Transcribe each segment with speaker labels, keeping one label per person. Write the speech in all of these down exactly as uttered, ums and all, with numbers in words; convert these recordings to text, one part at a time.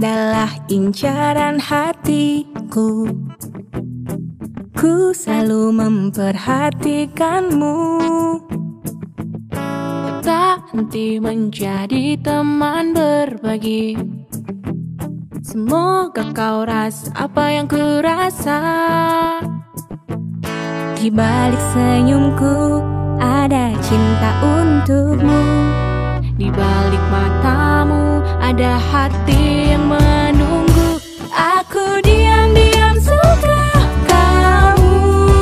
Speaker 1: adalah incaran hatiku. Ku selalu memperhatikanmu, tak henti menjadi teman berbagi. Semoga kau rasa apa yang ku rasa. Di balik senyumku ada cinta untukmu. Di balik matamu ada hati yang menunggu. Aku diam-diam suka kamu.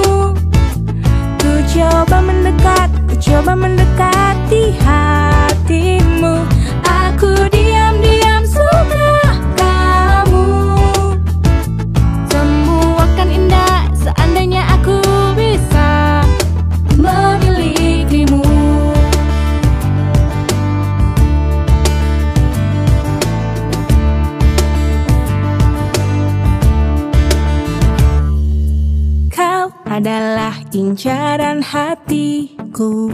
Speaker 1: Ku coba mendekat, ku coba mendekati hatimu. Aku diam-diam suka kamu. Semua kan indah seandainya aku bisa memilikimu. Kau adalah incaran hatiku.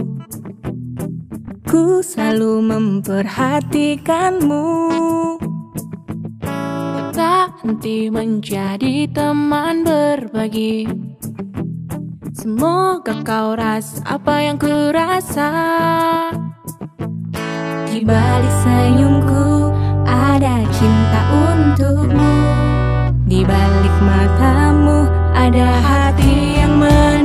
Speaker 1: Ku selalu memperhatikanmu, tak henti menjadi teman berbagi. Semoga kau rasa apa yang ku rasa. Di balik senyumku ada cinta untukmu. Di balik matamu ada hati yang menunggu.